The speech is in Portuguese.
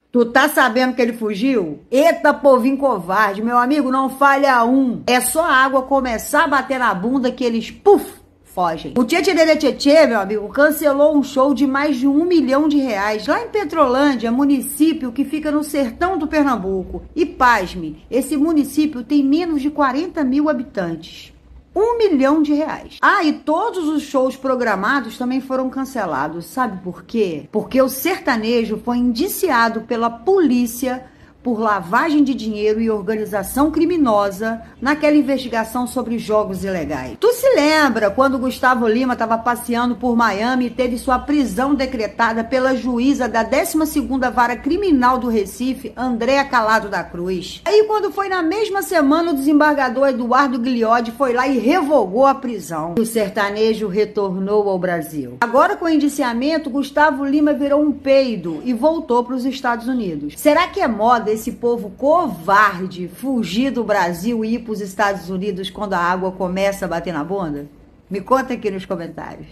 Tu tá sabendo que ele fugiu? Eita, povinho covarde, meu amigo, não falha um. É só a água começar a bater na bunda que eles, puf, fogem. O Tchê, meu amigo, cancelou um show de mais de R$ 1 milhão lá em Petrolândia, município que fica no sertão do Pernambuco. E pasme, esse município tem menos de 40 mil habitantes. R$ 1 milhão. Ah, e todos os shows programados também foram cancelados. Sabe por quê? Porque o sertanejo foi indiciado pela polícia por lavagem de dinheiro e organização criminosa naquela investigação sobre jogos ilegais. Tu se lembra quando Gustavo Lima estava passeando por Miami e teve sua prisão decretada pela juíza da 12ª Vara Criminal do Recife, Andréa Calado da Cruz? Aí quando foi na mesma semana, o desembargador Eduardo Gliodi foi lá e revogou a prisão. O sertanejo retornou ao Brasil. Agora com o indiciamento, Gustavo Lima virou um peido e voltou para os Estados Unidos. Será que é moda esse povo covarde fugir do Brasil e ir para os Estados Unidos quando a água começa a bater na bunda? Me conta aqui nos comentários.